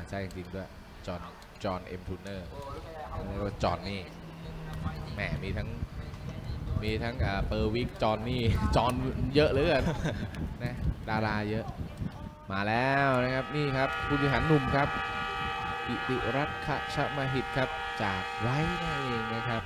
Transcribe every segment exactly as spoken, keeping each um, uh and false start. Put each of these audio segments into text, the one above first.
ใช่จริงด้วยจอห์นจอห์นเอ็มทูเนอร์เรียกว่าจอห์นนี่แหมมีทั้งมีทั้งเปอร์วิกจอห์นนี่จอห์นเยอะเหลือเกินนะดาราเยอะมาแล้วนะครับนี่ครับผู้บริหารหนุ่มครับอิติรัตน์ ขชมหิตครับจากไว้นั่นเองนะครับ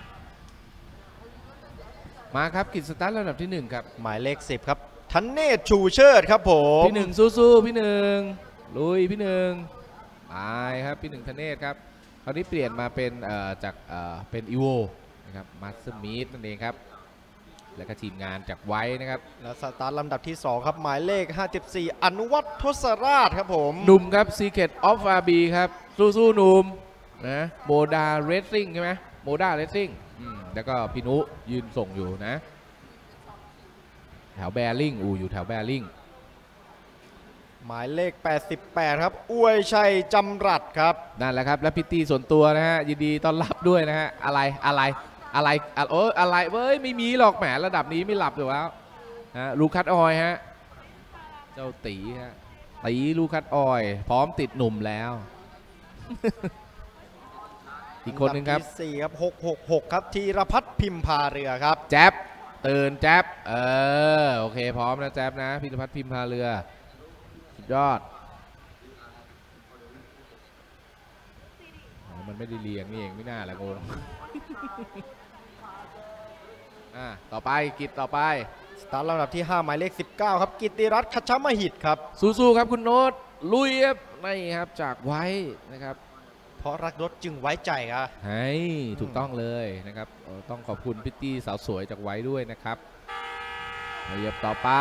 มาครับกิจสตาร์ทลำดับที่หนึ่งครับหมายเลขสิบครับธเนศชูเชิดครับผมพี่หนึ่งสู้ๆพี่หนึ่งลุยพี่หนึ่งไปครับพี่หนึ่งธเนศครับคราวนี้เปลี่ยนมาเป็นจากเป็นอีโวนะครับมาสเตอร์มีดนั่นเองครับแล้วก็ทีมงานจากไว้นะครับแล้วสตาร์ทลำดับที่สองครับหมายเลขห้าสิบสี่อนุวัฒน์ทศราชครับผมหนุ่มครับ Secret of อาร์ บี ครับสู้ๆหนุ่มนะโมดาเรซซิ่งใช่ไหมโมดาเรซซิ่งแล้วก็พี่นุยืนส่งอยู่นะแถวแบริ่งอูอยู่แถวแบริ่งหมายเลขแปดสิบแปดครับอวยชัยจำรัดครับนั่นแหละครับและพิตตี้ส่วนตัวนะฮะยินดีต้อนรับด้วยนะฮะอะไรอะไรอะไรโอ้อะไรเว้ยไม่มีหรอกแหมระดับนี้ไม่หลับอยู่แล้วฮะลูคัสออยฮะเจ้าตีฮะตีลูคัสออยพร้อมติดหนุ่มแล้ว อีกคนหนึ่งครับที่สี่ครับหกหกหกครับธีรพัฒน์พิมพาเรือครับแจ๊บตื่นแจ๊บเออโอเคพร้อมนะแจ๊บนะธีรพัฒน์พิมพาเรือสุดยอดมันไม่ได้เรียงนี่เองไม่น่าแหละงงอ่าต่อไปกิจต่อไปสตาร์ทลำดับที่ห้าหมายเลขสิบเก้าครับกิตติรัตน์ ขชมหิตครับสู้ๆครับคุณโน้ตลุยครับนี่ครับจากไว้นะครับเพราะรักรถจึงไว้ใจครับใช่ถูกต้องเลยนะครับต้องขอบคุณพิตตี้สาวสวยจากไว้ด้วยนะครับเรียบต่อไป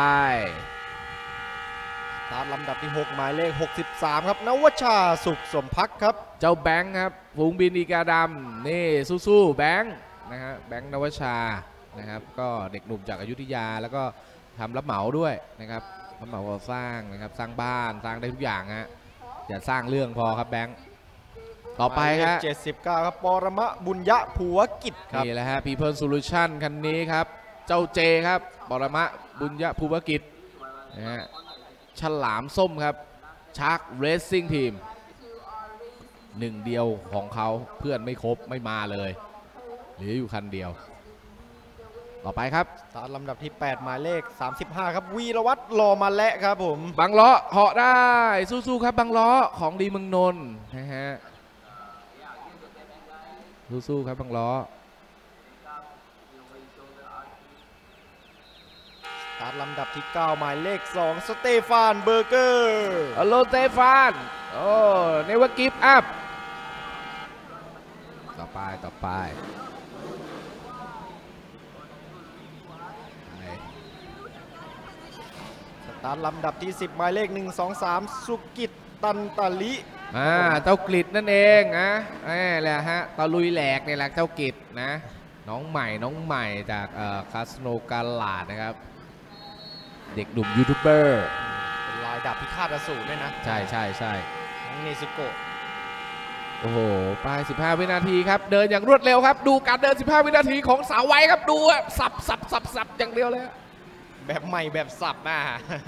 สตาร์ทลำดับที่หกหมายเลขหกสิบสามครับนวชาสุขสมพักครับเจ้าแบงค์ครับฝูงบินอีกาดำนี่สู้ๆแบงค์นะฮะแบงค์นวชานะครับก็เด็กหนุ่มจากอยุธยาแล้วก็ทำรับเหมาด้วยนะครับรับเหมาก่อสร้างนะครับสร้างบ้านสร้างได้ทุกอย่างฮะอย่าสร้างเรื่องพอครับแบงค์ต่อไปครับเจ็ดสิบเก้าครับปรมะบุญยะภูวกิจครับนี่แหละฮะ People Solution คันนี้ครับเจ้าเจครับปรมะบุญยะภูวกิจนะฮะฉลามส้มครับชาร์กเรซซิ่งทีมหนึ่งเดียวของเขาเพื่อนไม่ครบไม่มาเลยเหลืออยู่คันเดียวต่อไปครับตามลำดับที่แปดหมายเลขสามสิบห้าครับวีรวัตรรอมาและครับผมบังล้อเหาะได้สู้ๆครับบังล้อของดีเมืองนนท์นะฮะสู้ๆครับบังล้อตามลำดับที่เก้าหมายเลขสองสเตฟานเบอร์เกอร์ฮัลโหลสเตฟานโอ้เนเวอร์กิฟต์อัพต่อไปต่อไปตามลำดับที่สิบหมายเลขหนึ่ง สอง สามสุกิตตันตะลิอ่าเจ้ากฤษนั่นเองนะนี่แหละฮะตะลุยแหลกนี่แหละเจ้ากฤษนะน้องใหม่น้องใหม่จากเอ่อคาสโนกาลาดนะครับเด็กหนุ่มยูทูบเบอร์เป็นลายดาบพิฆาตอสูรด้วยนะใช่ใช่ใช่น้องเนซุโกะโอ้โหปลายสิบห้าวินาทีครับเดินอย่างรวดเร็วครับดูการเดินสิบห้าวินาทีของสาวไว้ครับดูสับสับสับสับอย่างเดียวเลยแบบใหม่แบบสับมา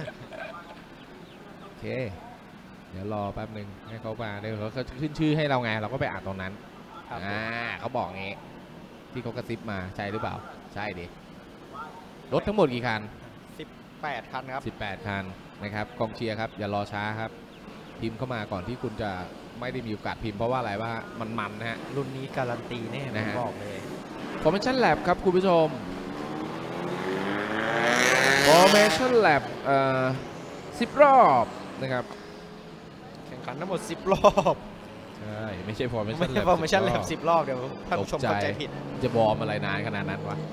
โอเคเดี๋ยวรอแป๊บหนึ่งให้เขามาเดี๋ยวเขาขึ้นชื่อให้เราไงเราก็ไปอ่านตรงนั้นอ่าเขาบอกงี้ที่เขากระซิบมาใช่หรือเปล่าใช่ดิรถทั้งหมดกี่คันสิบแปดคันครับสิบแปดคันนะครับกองเชียร์ครับอย่ารอช้าครับพิมพ์เข้ามาก่อนที่คุณจะไม่ได้มีโอกาสพิมพ์เพราะว่าอะไรว่ามันมันนะฮะรุ่นนี้การันตีแน่นะบอกเลย Formation Lab ครับคุณผู้ชมFormation Lab เอ่อสิบรอบนะครับแข่งขันทั้งหมดสิบรอบใช่ไม่ใช่ Formation Lab Formation Lab สิบรอบเดี๋ยวท่านผู้ชมเข้าใจผิดจะบอมอะไรนานขนาดนั้นวะ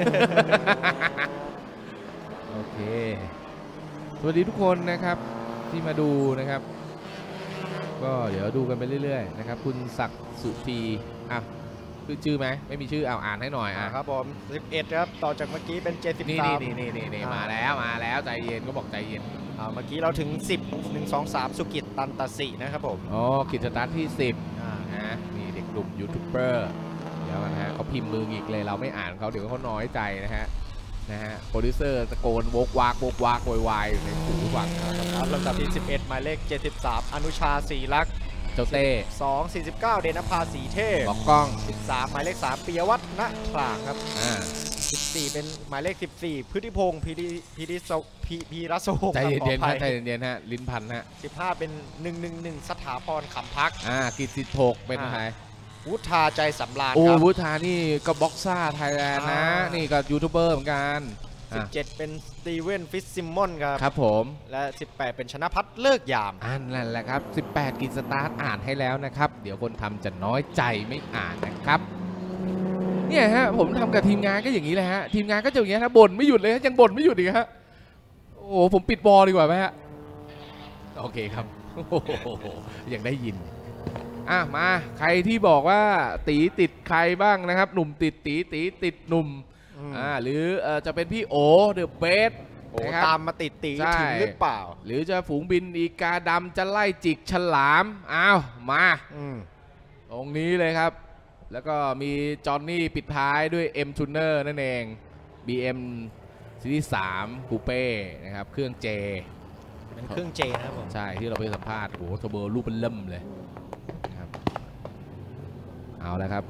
โอเคสวัสดีทุกคนนะครับที่มาดูนะครับก็เดี๋ยวดูกันไปเรื่อยๆนะครับคุณศักดิ์สุธีอ่ะคือชื่อไหมไม่มีชื่อเอาอ่านให้หน่อยอ่ะครับผมสิบเอ็ดครับต่อจากเมื่อกี้เป็นเจ็ดสิบสามนี่นี่นี่นี่มาแล้วมาแล้วใจเย็นก็บอกใจเย็นอ่าเมื่อกี้เราถึงสิบ หนึ่ง สอง สามสุกิตตันตะสีนะครับผมอ๋อกิจสตาร์ทที่สิบนะนี่เด็กกลุ่มยูทูบเบอร์เดี๋ยวนะฮะเขาพิมพ์มืออีกเลยเราไม่อ่านเขาเดี๋ยวเขาน้อยใจนะฮะนะฮะโปรดิวเซอร์ตะโกนโวกวากโวกวากโวยวายในหูฟังครับลำดับที่สิบเอ็ดหมายเลขเจ็ดสิบสามอนุชาศรีลักษณ์เจ้าเต้สอง สี่สิบเก้า เดนภาสีเทพบอกกล้องสิบสาม หมายเลขสามปิยวัฒน์ณกลางครับอ่าสิบสี่ เป็นหมายเลขสิบสี่พฤติพงศ์พีดิพีดิโซพีพีรัสโงใจเย็นๆขอฮะอใจภัยเย็นๆฮะลิ้นพันฮะสิบห้า เป็นหนึ่งหนึ่งหนึ่งสถาพรขำพักอ่ากิตติโถกเป็นใครวุฒาใจสำราญโอ้ครับวุฒานี่ก็บ็อกซ่าไทยแลนด์นะอ่านี่นี่ก็ยูทูบเบอร์เหมือนกันสิบอ่ะเจ็ด เป็นสตีเวนฟิสซิมมอนครับครับผมและสิบแปด เป็นชนะพัฒน์เลิกยามอันนั่นแหละครับสิบแปดกิจสตาร์ทอ่านให้แล้วนะครับ เดี๋ยวคนทำจะน้อยใจไม่อ่านนะครับเนี่ยฮะผมทำกับทีมงานก็อย่างนี้เลยฮะทีมงานก็จะอย่างเงี้ยนะบ่นไม่หยุดเลยฮะยังบ่นไม่หยุดอีกฮะโอ้โหผมปิดบอลดีกว่าไหมฮะโอเคครับโอ้โหยังได้ยินอ่ะมาใครที่บอกว่าตีติดใครบ้างนะครับหนุ่มติดตีตีติดหนุ่มอืมอ่าหรือเอ่อจะเป็นพี่โอเดอะเบสโอ้นะครับตามมาติดตีใช่ถึงหรือเปล่าหรือจะฝูงบินอีกาดำจะไล่จิกฉลามอ้าวมาอืมตรงนี้เลยครับ แล้วก็มีจอห์นนี่ปิดท้ายด้วย M Tuner นั่นเอง บี เอ็ม ซีรีส์สามคูเป้นะครับเครื่อง J เป็นเครื่องเจนะครับผมใช่ที่เราไปสัมภาษณ์โอ้โหเทอร์โบรูปเป็นเล่มเลยนะครับเอาแล้วครับ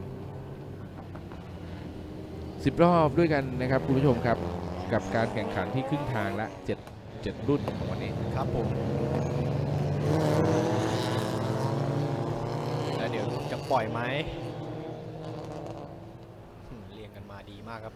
สิบรอบด้วยกันนะครับคุณผู้ชมครับกับการแข่งขันที่ครึ่งทางละเจ็ด เจ็ดรุ่นของวันนี้ครับผมแล้วเดี๋ยวจะปล่อยไหมอืมเรียงกันมาดีมากครับ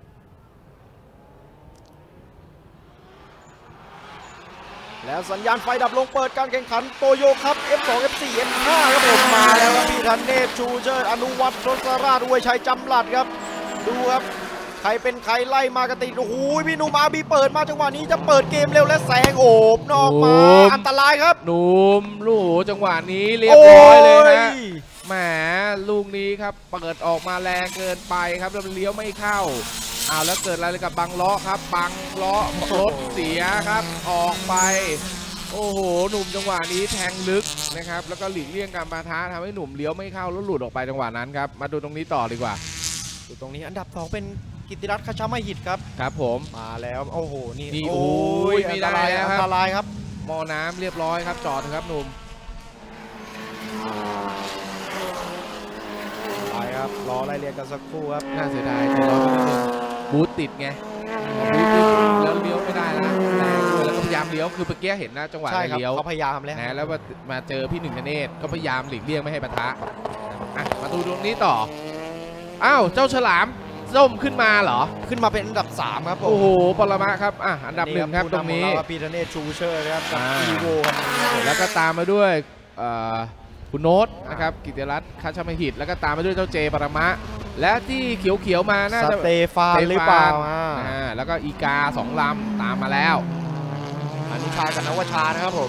แล้วสัญญาณไฟดับลงเปิดการแข่งขันโตโยครับ เอฟ สอง เอฟ สี่ เอฟ ห้า ครับผมมาแล้วครับพี่ธันเนศชูเชิดอนุวัฒน์ทศราชอวยชัยจำหลัดครับดูครับใครเป็นใครไล่มากระติดโอ้โหพี่หนุ่มอาบีเปิดมาจังหวะนี้จะเปิดเกมเร็วและแสงโอบนอกมาอันตรายครับหนุ่มลูกจังหวะนี้เรียบร้อยเลยนะแหมลูกนี้ครับเปิดออกมาแรงเกินไปครับแล้วเลี้ยวไม่เข้าอ้าวแล้วเกิดอะไรกับบังล้อครับบังล้อรถเสียครับออกไปโอ้โหหนุ่มจังหวะนี้แทงลึกนะครับแล้วก็หลีกเลี่ยงการปะทะทำให้หนุ่มเลี้ยวไม่เข้าแล้วหลุดออกไปจังหวะนั้นครับมาดูตรงนี้ต่อดีกว่าดูตรงนี้อันดับสองเป็นกิตติรัตน์คชามหิตครับครับผมมาแล้วโอ้โหนี่นี่โอ้โอ้ยยไม่อันได้ตรายนะอัครันบตรายครับหม้อน้ำเรียบร้อยครับจอดเถอะครับหนุ่มไปครับรอไล่เรียงกันสักครู่ครับน่าเสียดายแต่เราไม่ได้ดึงบูทติดไงบูทติดแล้วเลี้ยวไม่ได้นะแรงด้วยแล้วก็พยายามเลี้ยวคือเมื่อกี้เห็นนะจังหวะใช่ครับเลี้ยวเขาพยายามแล้วนะแล้วมามาเจอพี่หนึ่งธเนศก็พยายามหลีกเลี่ยงไม่ให้ปะทะอ่ะมาดูตรงนี้ต่ออ้าวเจ้าฉลามส้มขึ้นมาเหรอขึ้นมาเป็นอันดับสามครับผมโอ้โหปรมาครับอ่ะอันดับหนึ่งครับตรงนี้ผู้ำของเาพีธเนศชูเชอร์นะครับกับอ่าอีโวคันนี้ครับผมแล้วก็ตามมาด้วยเอ่อคุณโน้ตนะครับกิติรัตน์คชามหิตแล้วก็ตามมาด้วยเจ้าเจปรมะและที่เขียวๆมาน่าสจะเตฟานหรือเปล่าอ่าอ่าแล้วก็อีกาสองลำตามมาแล้วอนุชากับนวชานะครับผม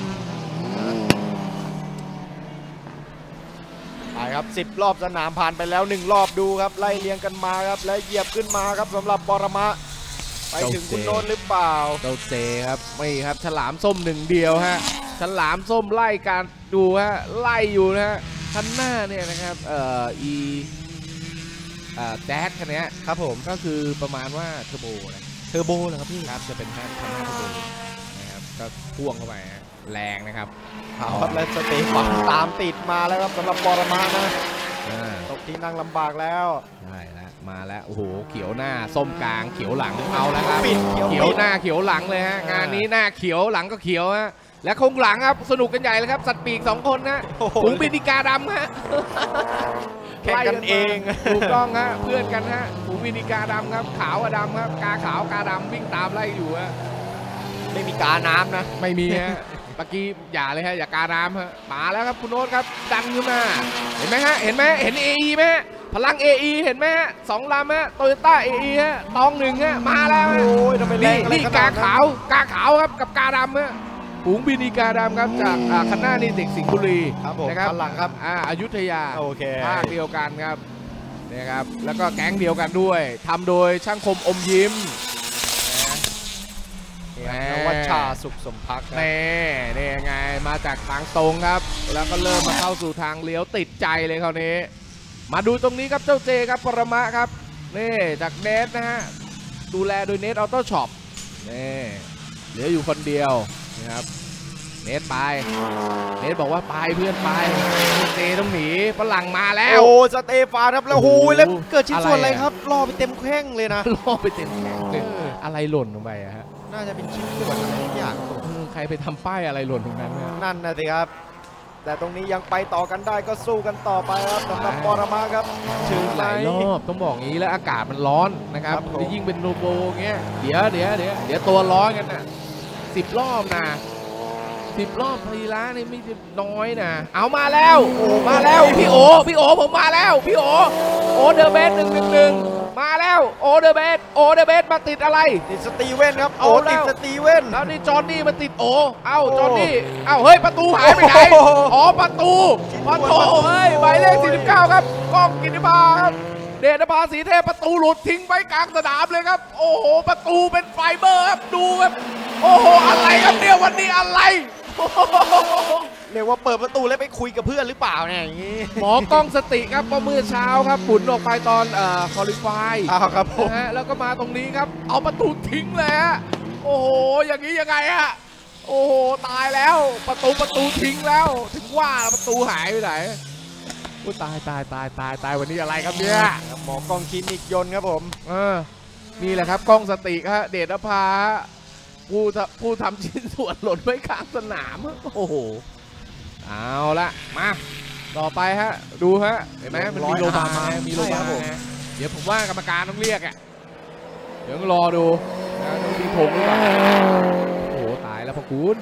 ไปครับสิบรอบสนามผ่านไปแล้วหนึ่งรอบดูครับไล่เรียงกันมาครับและเหยียบขึ้นมาครับสำหรับปรมะไปถึงคุณโน้ตหรือเปล่าเจ้าเจครับไม่ครับฉลามส้มหนึ่งเดียวฮะฉลามส้มไล่การดูฮะไล่อยู่นะฮะคันหน้าเนี่ยนะครับเอ่ออีเอ่อแจ๊สคันนี้ครับผมก็คือประมาณว่าเทอร์โบนะเทอร์โบเหรอครับพี่ครับจะเป็นแค่คันหน้าเทอร์โบนะครับก็พ่วงเข้าไปฮะแรงนะครับเอาครับและสเตฟานตามติดมาแล้วครับสำหรับปรมานะอ่าตกที่นั่งลำบากแล้วใช่แล้วมาแล้วโอ้โหเขียวหน้าส้มกลางเขียวหลังเอาแล้วครับปิดเขียวเขียวปิดหน้าเขียวหลังเลยฮะอ่างงานนี้หน้าเขียวหลังก็เขียวฮะและคงหลังครับสนุกกันใหญ่เลยครับสัตว์ปีกสองคนนะโอ้โหถุงบินอีกาดำฮะแข่งกันเองถูกต้องฮะเพื่อนกันฮะถุงบินอีกาดำครับขาวกับดำครับกาขาวกาดำวิ่งตามไล่อยู่ฮะไม่มีกาน้ำนะไม่มีฮะเมื่อกี้อย่าเลยฮะอย่ากาดำฮะมาแล้วครับคุณโน้ตครับดันขึ้นมาเห็นไหมฮะเห็นไหมเห็น เอ อี ไหมฮะพลัง เอ อี เห็นไหมฮะสองลำฮะโตโยต้า เอ อี ฮะตองหนึ่งฮะมาแล้วฮะโอ้ยทำไมแรนี่งอะไรนี่ขกานาดนั้นขาวกาขาวครับกับกาดำฮะฝูงบินอีกาดำครับจากอ่าคันหน้านี่เด็กสิงห์บุรีครับผมนะครับคันหลังครับอ่าอยุธยาโอเคภาคเดียวกันครับนี่ครับแล้วก็แก๊งเดียวกันด้วยทำโดยช่างคมอมยิ้มนี่ครับนวัชชาสุขสมพักดิ์ครับนี่นี่ไงมาจากทางตรงครับ แล้วก็เริ่มมาเข้าสู่ทางเลี้ยวติดใจเลยคราวนี้ มาดูตรงนี้ครับเจ้าเจครับปรมะครับนี่จากเนทนะฮะดูแลโดยเนทออโต้ช็อปนี่เหลืออยู่คนเดียวนะครับเนทไปเนทบอกว่าไปเพื่อนไปเจต้องหนีฝรั่งมาแล้วโอ้สเตฟานครับแล้วโอ้ยแล้วเกิดชิ้นส่วนอะไรครับล่อไปเต็มแข้งเลยนะล่อไปเต็มแข้งเลยอะไรหล่นลงไปอะฮะน่าจะเป็นชิ้นส่วนอะไรทุกอย่างใครไปทำป้ายอะไรหล่นตรงนั้นเนี่ยนั่นนะสิครับแต่ตรงนี้ยังไปต่อกันได้ก็สู้กันต่อไปครับสำหรับปรมาครับถึงหลายรอบต้องบอกงี้แล้วอากาศมันร้อนนะครับยิ่งเป็นโรโบเงี้ยเดี๋ยวเดี๋ยวเดี๋ยวเดี๋ยวตัวร้อนกันนะสิบรอบนะสิบรอบพีระนี่ไม่น้อยนะเอามาแล้วโอ้มาแล้วพี่โอพี่โอผมมาแล้วพี่โอโอเดอร์เบสหนึ่งหนึ่งหนึ่งมาแล้วโอเดอร์เบสโอเดอร์เบสมาติดอะไรติดสตีเว่นครับโอติดสตีเว่นแล้วนี่จอห์นนี่มาติดโอเอ้าจอห์นนี่เอ้าเฮ้ยประตูหายไปไหนอ๋อประตูประตูเฮ้ยหมายเลขสี่สิบเก้าครับก้องกิติภาครับเดชภาสีเทพประตูหลุดทิ้งไว้กลางสนามเลยครับโอ้โหประตูเป็นไฟเบอร์ครับดูครับโอ้โหอะไรครับเนี่ยวันนี้อะไรเรียกว่าเปิดประตูแล้วไปคุยกับเพื่อนหรือเปล่าเนี่ยอย่างนี้หมอกล้องสติครับเมื่อเช้าครับหมุนออกไปตอนเอ่อคอลิฟายอ้าวครับผมนะฮะแล้วก็มาตรงนี้ครับเอาประตูทิ้งเลยฮะโอ้โหอย่างนี้ยังไงฮะโอ้โหตายแล้วประตูประตูทิ้งแล้วถึงว่าประตูหายไปไหนโอ้ตายตายตายตายตายวันนี้อะไรครับเนี่ยหมอกล้องคลินิกยนต์ครับผมเออนี่แหละครับกล้องสติครับเดชภาผู้ผู้ทำชิ้นส่วนหล่นไว้ข้างสนามโอ้โหเอาละมาต่อไปฮะดูฮะเห็นไหมมันมีโลบามามีโลบาเดี๋ยวผมว่ากรรมการต้องเรียกอ่ะเดี๋ยวรอดูนะต้องมีผงหรือเปล่าโอ้โหตายแล้วพ่อคุณ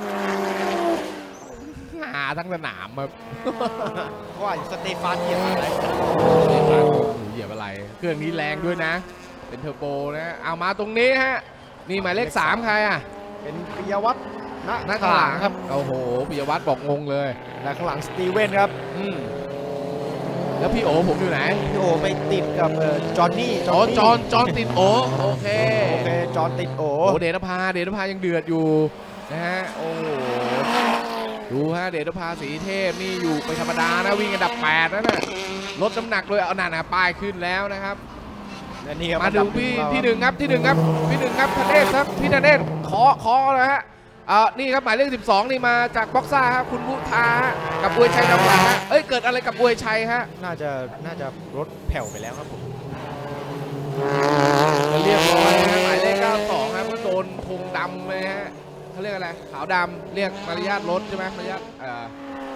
หาทั้งสนามครับว่าสเตฟานเหยียบอะไรเหยียบอะไรเครื่องนี้แรงด้วยนะเป็นเทอร์โบนะเอามาตรงนี้ฮะนี่หมายเลขสามใครอ่ะเป็นปิยวัฒน์นักหลังครับโอ้โหปิยวัฒน์บอกงงเลยนักหลังสตีเว่นครับอืมแล้วพี่โอผมอยู่ไหนพี่โอไปติดกับจอห์นนี่อ๋อจอห์นจอห์นติดโอโอเคโอเคจอห์นติดโอโอ้เดชภาเดชภายังเดือดอยู่นะฮะโอ้ดูฮะเดชภาสีเทพนี่อยู่ไปธรรมดานะวิ่งอันดับแปดนะน่ะลดน้ำหนักเลยเอาหนาๆป้ายขึ้นแล้วนะครับมาดูพี่ที่หนึ่งครับที่หนึ่งครับพี่หนึ่งครับธเนศครับพี่ธเนศขอขอเลยฮะอ่านี่ครับหมายเลขสิบสองนี่มาจากบ็อกซ่าครับคุณมุทากับอวยชัยดำหลังฮะเอ้ยเกิดอะไรกับอวยชัยฮะน่าจะน่าจะรถแผ่วไปแล้วครับผมเรียบร้อยฮะหมายเลขเก้าสิบสองครับก็โดนธงดำเลยฮะเขาเรียกอะไรขาวดำเรียกมารยาทรถใช่ไหมมารยาทอ่า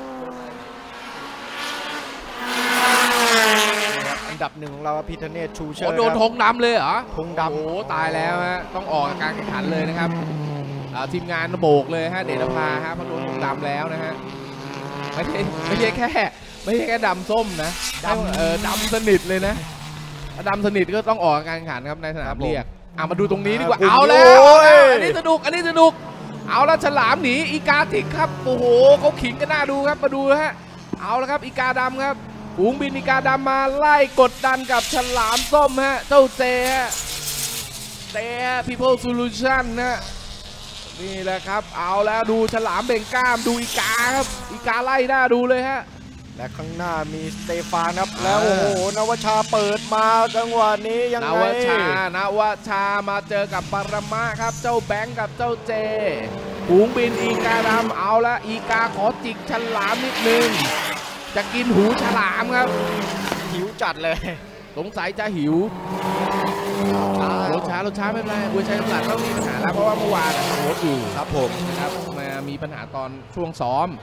อันดับหนึ่งของเราพิธเนศชูเชิญโดนธงดำเลยเหรอธงดำโอ้ตายแล้วฮะต้องออกการแข่งขันเลยนะครับทีมงานโบกเลยฮะเดชภาฮะเพราะโดนธงดำแล้วนะฮะไม่ใช่ไม่ใช่แค่ไม่ใช่แค่ดำส้มนะดำเออดำสนิทเลยนะดำสนิทก็ต้องออกการแข่งขันครับในสนามเรียกเอามาดูตรงนี้ดีกว่าเอาแล้วอันนี้สนุกอันนี้สนุกเอาแล้วฉลามหนีอีกาติกครับโอ้โหเขาขิงกันน่าดูครับมาดูฮะเอาแล้วครับอีกาดำครับฝูงบินอีกาดำมาไล่กดดันกับฉลามส้มฮะเจ้าเจฮะเจ People Solution นะนี่แหละครับเอาแล้วดูฉลามเบ่งกล้ามดูอีกาครับอีกาไล่หน้าดูเลยฮะและข้างหน้ามีสเตฟานครับแล้วโอ้โหนวชาเปิดมาจังหวะนี้ยังไงนวชานวชามาเจอกับปรมะครับเจ้าแบงค์กับเจ้าเจฝูงบินอีกาดำเอาละอีกาขอจิกฉลามนิดนึงจะกินหูฉลามครับหิวจัดเลยสงสัยจะหิวรถช้ารถช้าไม่เป็นไรบุญชัยกำลังต้องมีปัญหาแล้วเพราะว่าเมื่อวานรถอยู่ครับผมนะครับมามีปัญหาตอนช่วงซ้อม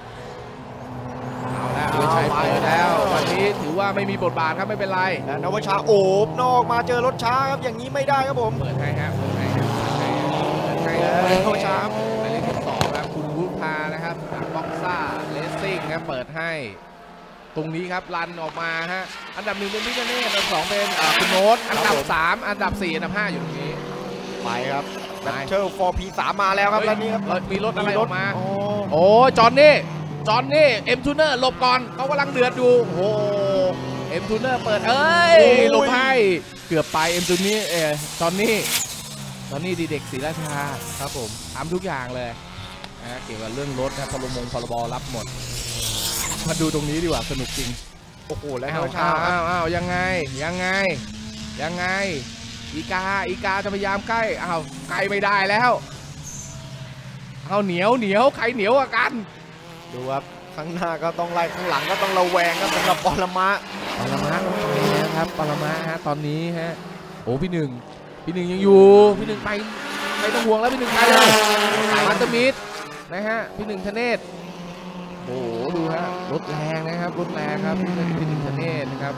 เอาแล้วบุญชัยเปิดแล้ววันนี้ถือว่าไม่มีบทบาทครับไม่เป็นไรแล้วนวชาโอบนอกมาเจอรถช้าครับอย่างนี้ไม่ได้ครับผมเปิดให้ครับเปิดให้ครับเปิดให้นวชาหมายเลขสิบสองครับคุณวุฒิพานะครับบ็อกซ่าเลสซิ่งครับเปิดให้ตรงนี้ครับรันออกมาฮะอันดับหนึ่งเป็นพิกเน่อันดับสองเป็นคุณโน้ตอันดับสามอันดับสี่อันดับห้าอยู่ตรงนี้ไปครับแบทเทิล โฟร์ พี สามมาแล้วครับแล้วนี่ครับมีรถอะไรออกมาโอ้จอห์นนี่จอห์นนี่เอ็มทูเนอร์หลบก่อนเขากำลังเดือดอยู่โอ้เอ็มทูเนอร์เปิดเอ้ยหลบให้เกือบไปเอ็มทูนี่เออจอห์นนี่จอห์นนี่ดีเด็กศรีราชาครับผมทำทุกอย่างเลยนะเกี่ยวกับเรื่องรถนะพลมงพลบรับหมดมาดูตรงนี้ดีกว่าสนุกจริงโอ้โหแล้วอ้าวอ้าวอ้าวยังไงยังไงยังไงอีกาอีกาจะพยายามใกล้อ้าวใกล้ไม่ได้แล้วเอาเหนียวเหนียวใครเหนียวกว่ากันดูครับข้างหน้าก็ต้องไล่ข้างหลังก็ต้องระแวงครับสำหรับปรมะปรมะนะครับปรมะฮะตอนนี้ฮะโอ้พี่หนึ่งพี่หนึ่งยังอยู่พี่หนึ่งไปไม่ต้องห่วงแล้วพี่หนึ่งไปเลยมาตมิดนะฮะพี่หนึ่งธเนศโอ้โหดูฮะรถแรงนะครับรถแรงครับพี่หนึ่งพี่หนึ่งธเนศนะครับ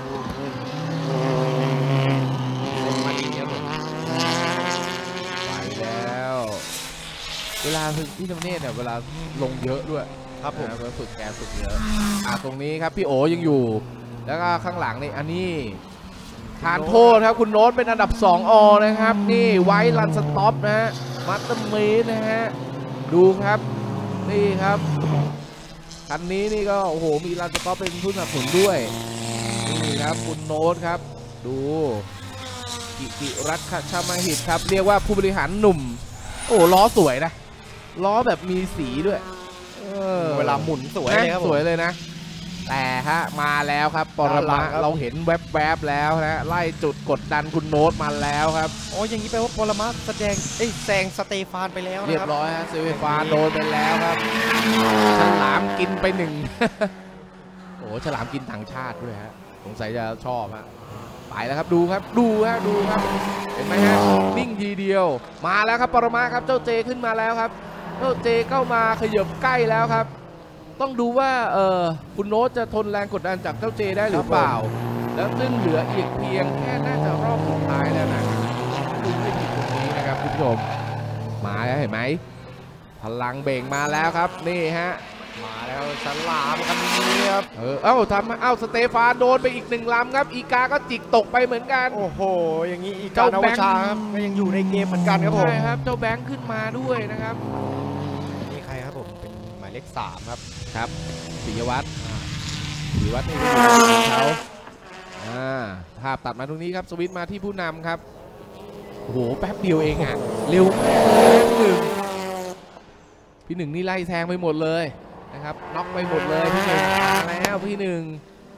มาดีครับผมไปแล้วเวลาพี่ธเนศเนี่ยเวลาลงเยอะด้วยครับผมฝึกแกฝึกเยอะอ่าตรงนี้ครับพี่โอยังอยู่แล้วก็ข้างหลังนี่อันนี้ทานโทษครับคุณโน้ตเป็นอันดับสองอนะครับนี่ไว้รันสต็อปนะฮะมัตเตอร์มีนะฮะดูครับนี่ครับคันนี้นี่ก็โอ้โหมีรันสต็อปเป็นผู้สนับสนุนด้วยนี่ครับคุณโน้ตครับดูกิติรัตน์ชามาหิตครับเรียกว่าผู้บริหารหนุ่มโอ้ล้อสวยนะล้อแบบมีสีด้วยเวลาหมุนสวยเลยครับสวยเลยนะแต่ฮะมาแล้วครับปรมะเราเห็นแวบๆแล้วนะไล่จุดกดดันคุณโน้ตมาแล้วครับโอ้อย่างนี้แปลว่าปรมะแสดงเอ้ยแซงสเตฟานไปแล้วเรียบร้อยฮะสเตฟานโดนไปแล้วครับฉลามกินไปหนึ่งโอ้ฉลามกินต่างชาติด้วยฮะสงสัยจะชอบฮะไปแล้วครับดูครับดูฮะดูครับเห็นไหมฮะนิ่งทีเดียวมาแล้วครับปรมะครับเจ้าเจขึ้นมาแล้วครับเจ้าเจเข้ามาขยับใกล้แล้วครับต้องดูว่าเออคุณโน้ตจะทนแรงกดดันจากเจ้าเจได้หรือเปล่าแล้วซึ่งเหลืออีกเพียงแค่น่าจะรอบสุดท้ายแล้วนะดูไม่ผิดตรงนี้นะครับคุณผู้ชมมาแล้วเห็นไหมพลังเบ่งมาแล้วครับนี่ฮะมาแล้วฉลามคันนี้ครับเออเอ้าทำเอ้าสเตฟานโดนไปอีกหนึ่งลำครับอีกาก็จิกตกไปเหมือนกันโอ้โหอย่างนี้อีกาเจ้าแบงค์ครับก็ยังอยู่ในเกมเหมือนกันครับผมใช่ครับเจ้าแบงค์ขึ้นมาด้วยนะครับนี่ใครครับผมเป็นหมายเลขสามครับครับปิยวัฒน์ปิยวัฒน์นี่เป็นเขาอ่าภาพตัดมาตรงนี้ครับสวิตช์มาที่ผู้นำครับโอ้โหแป๊บเดียวเองอ่ะเร็วมากหนึ่งพี่หนึ่งนี่ไล่แทงไปหมดเลยนะครับน็อกไปหมดเลยพี่หนึ่งมาแล้วพี่หนึ่ง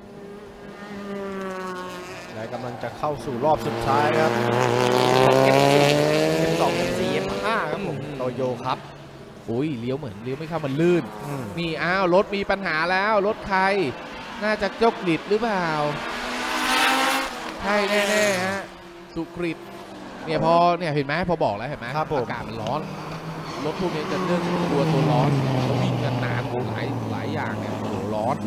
และกำลังจะเข้าสู่รอบสุดท้ายครับเอฟสองเอฟสี่เอฟห้าครับผมโตโยครับอุ้ยเลี้ยวเหมือนเลี้ยวไม่เข้ามันลื่นนี่อ้าวรถมีปัญหาแล้วรถใครน่าจะยกดิดหรือเปล่าใช่แน่ๆฮะสุกริตเนี่ยพอเนี่ยเห็นไหมพอบอกแล้วเห็นไหมอากาศมันร้อนรถพวกนี้จะเรื่องตัวตัวร้อนแล้ววิ่งกันนานหลายหลายอย่างเนี่ยโอ้โหร้อน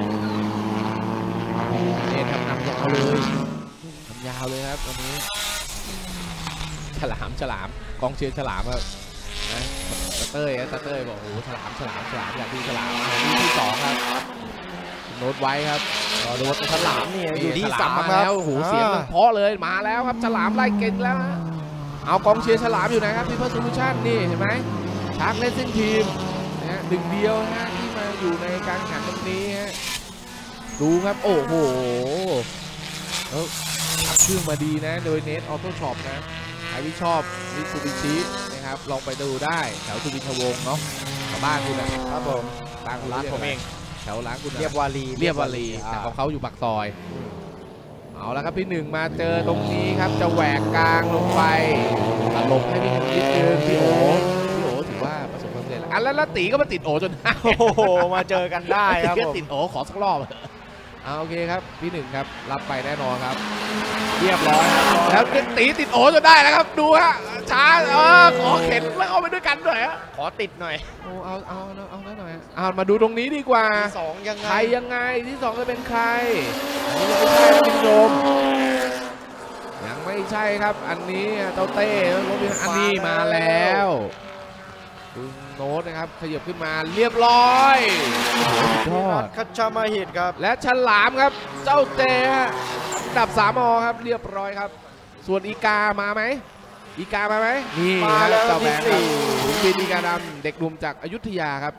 เนี่ยทำนำยาวเลยทำยาวเลยครับตอนนี้ฉลามฉลามกองเชียร์ฉลามครับนะตะเต้ยตะเต้ยบอกโอ้ฉลามฉลามฉลามอยากดูฉลามที่ที่สองครับโน้ตไว้ครับรอดูฉลามนี่อยู่ที่สามแล้วโอ้โหเสียงมันเพาะเลยมาแล้วครับฉลามไล่เก่งแล้วเอากองเชียร์ฉลามอยู่ไหนครับที่เพิร์สโซลูชั่นนี่เห็นไหมชาร์กเลสซิ่งทีมนะฮะหนึ่งเดียวนะที่มาอยู่ในการแข่งตรงนี้ฮะดูครับโอ้โหแล้วอัพเครื่องมาดีนะโดยเน็ตออโต้ช็อปนะใครที่ชอบมิตซูบิชินะครับลองไปดูได้แถวสุวินทวงศ์เนาะแถวบ้านคุณนะครับผมบ้านร้านผมเองแถวร้านคุณเรียบวารีเรียบวารีแต่ของเขาอยู่ปากซอยเอาละครับพี่หนึ่งมาเจอตรงนี้ครับจะแหวกกลางลงไปหลบให้พี่หนึ่งนิดนึงพี่โอพี่โอถือว่าประสบความสำเร็จแล้วอันแล้วตีก็มาติดโอจนโอ้โหมาเจอกันได้ครับผมติดโอขอสักรอบเอาโอเคครับพี่หนึ่งครับรับไปแน่นอนครับเรียบร้อยแล้วตีติดโอจนได้แล้วครับดูฮะช้าเออขอเข็นแล้วเอาไปด้วยกันหน่อยฮะขอติดหน่อยโอ้เอาเอาเอาแล้วหน่อยเอามาดูตรงนี้ดีกว่าสองยังไงใครยังไงที่สองจะเป็นใครอันนี้ไม่ใช่ครับคุณผู้ชมยังไม่ใช่ครับอันนี้เจ้าเต้อันนี้มาแล้วคุณโน้ตนะครับขยับขึ้นมาเรียบร้อยยอดคัชชามาหิตครับและฉลามครับเจ้าเต้อันดับสามอครับเรียบร้อยครับส่วนอีกามาไหมอีกามาไหมนี่ครับเจ้าแบงค์ครับบินอีกาดำเด็กหนุ่มจากอยุธยาครับ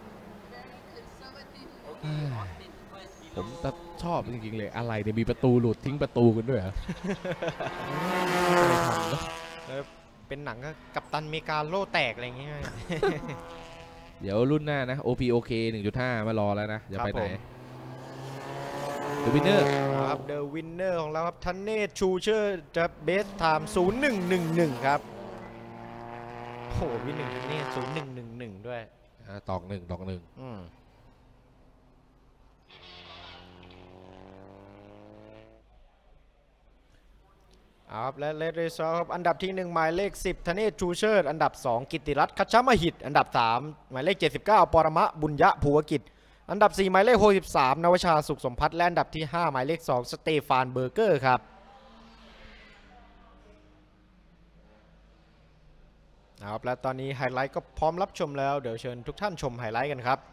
ผมชอบจริงๆเลยอะไรเนี่ยมีประตูหลุดทิ้งประตูกันด้วยเหรอเป็นหนังกัปตันเมกาโล่แตกอะไรอย่างเงี้ยเดี๋ยวรุ่นหน้านะ โอ พี โอ เค หนึ่งจุดห้า มารอแล้วนะอย่าไปไหนเดอะวินเนอร์ครับเดอะวินเนอร์ของเราครับทันเนตชูเชอร์จะเบสไทม์ศูนย์หนึ่งหนึ่งหนึ่งครับโอ้โหพี่หนึ่งนี่ศูนย์หนึ่งหนึ่งหนึ่งด้วยตอกหนึ่งตอกหนึ่งอืมครับและเลดเรซอครับอันดับที่หนึ่งหมายเลขสิบธเนศชูเชิดอันดับสองกิตติรัตน์คัชชมหิตอันดับสามหมายเลขเจ็ดสิบเก้าปรมะบุญยะภูวกิจอันดับสี่หมายเลขหกสิบสามนวชาสุขสมพัฒน์และอันดับที่ห้าหมายเลขสองสเตฟานเบอร์เกอร์ครับครับและตอนนี้ไฮไลท์ก็พร้อมรับชมแล้วเดี๋ยวเชิญทุกท่านชมไฮไลท์กันครับ